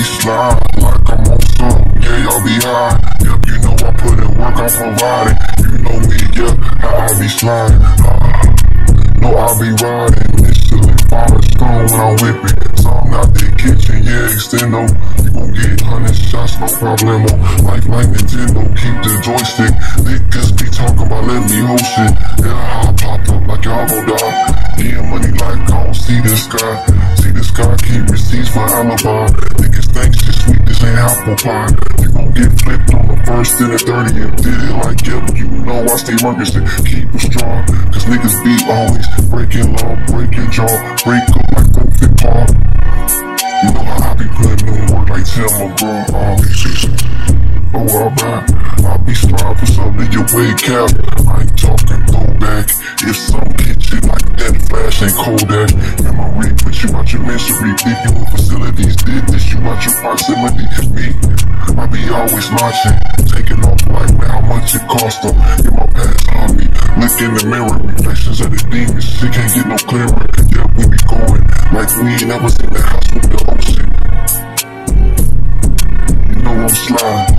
slide like I'm on some, yeah, y'all be high. Yep, you know I put in work, I'm providing. You know me, yeah, how I be sliding. No, I be riding, instantly Firestone when I'm whipping. Something out the kitchen, yeah, extendo. You gon' get 100 shots, no problemo. Life like Nintendo, keep the joystick. Niggas be talking about let me hold shit. Yeah, I pop up like y'all gon' die. Getting money like I don't see the sky. See the sky, keep receipts for alibi. Niggas think shit sweet, this ain't apple pie. You gon' get flipped on the first and the 30th. Did it like yeah, you know I stay working, keep it strong. Cause niggas be always breaking law, breaking jaw, break up like broken paw. You know how I be putting in work like Tim McGraw. I be sliding for something your way cap. I ain't talking throwback. If some get you like that, flash ain't Kodak. Memory put you out your misery. If you in facilities did this, you out your proximity. Me, I be always launching, taking off like man, how much it cost them. In my past on me, look in the mirror, reflections of the demons. Shit can't get no clearer. Yeah, we be going like we ain't never seen the house with the ocean. You know I'm sliding.